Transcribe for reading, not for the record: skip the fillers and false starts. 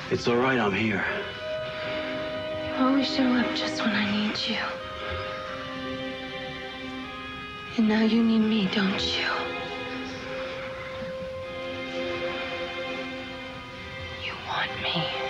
It's all right, I'm here. You always show up just when I need you. And now you need me, don't you? You want me.